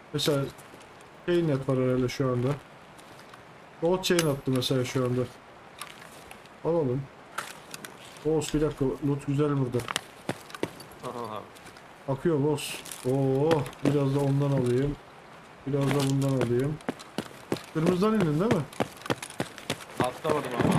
Mesela chain net var herhalde şu anda. Gold chain attı mesela şu anda. Alalım. Boss bir dakika, loot güzel burada. Aha. Akıyor boss. Oo, biraz da ondan alayım. Biraz da bundan alayım. Kırmızıdan indin değil mi? Atlamadım ama.